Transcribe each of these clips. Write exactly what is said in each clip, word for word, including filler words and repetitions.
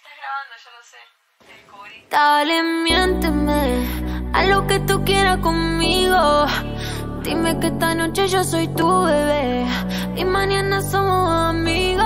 estás grabando, yo no sé. Te descubrí. Dale, miénteme a lo que tú quieras conmigo. Dime que esta noche yo soy tu bebé y mañana somos amigos,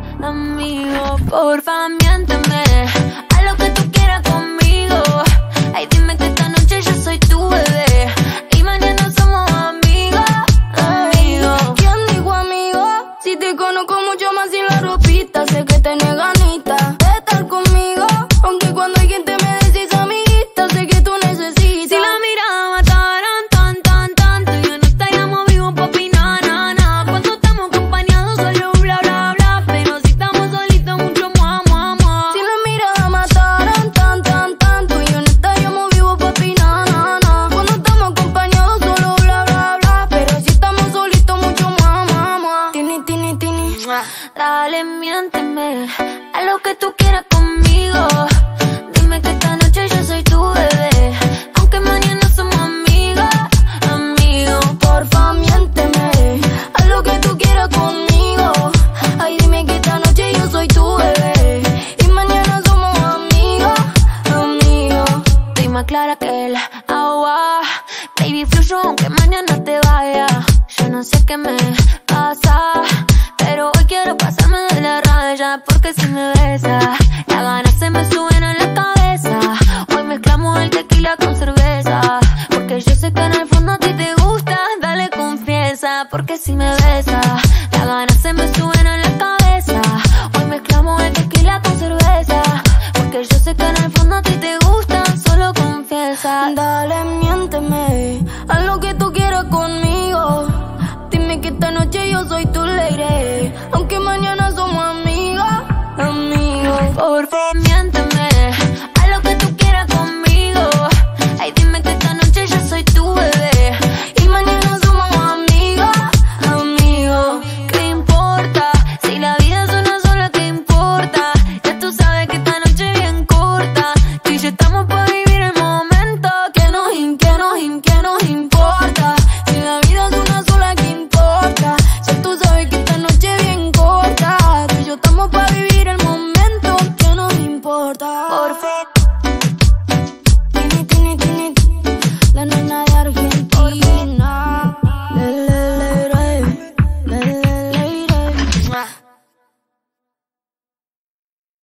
amigos. Porfa, miénteme a lo que tú quieras conmigo. Ay, dime que esta noche yo soy tu bebé y mañana somos amigos, amigos. ¿Quién dijo amigo? Si te conozco mucho más sin la ropita, sé que tenés ganitas de estar conmigo, aunque cuando hay quien te me decís amiguita, sé que tú necesitas. Si la mirada mataran tan, tan, tanto, yo no estaríamos vivos, papi, na, na, na. Cuando estamos acompañados solo bla, bla, bla, pero si estamos solitos mucho mua, mua, mua. Si la mirada mataran tan, tan, tanto, yo no estaríamos vivos, papi, na, na, na. Cuando estamos acompañados solo bla, bla, bla, pero si estamos solitos mucho mua, mua, mua. Tini, tini, tini. Dale, miénteme a lo que tú quieras conmigo. Dime que esta noche yo soy tu bebé, aunque mañana somos amigos, amigos. Porfa, miénteme a lo que tú quieras conmigo. Ay, dime que esta noche yo soy tu bebé y mañana somos amigos, amigos. Estoy más clara que el agua, baby, fluyo aunque mañana te vaya. Yo no sé qué me pasa, pero hoy quiero pasarme de la raya, porque si me besas, las ganas se me suben a la cabeza. Hoy mezclamos el tequila con cerveza, porque yo sé que en el fondo a ti te gusta. Dale, confiesa, porque si me besas, las ganas se me suben a la cabeza. Hoy mezclamos el tequila con cerveza, porque yo sé que en el fondo a ti te gusta. Solo confiesa. Dale, miénteme a lo que tú quieras conmigo. Dime que esta noche yo soy tu lady, aunque mañana somos amigos, amigos. Por favor,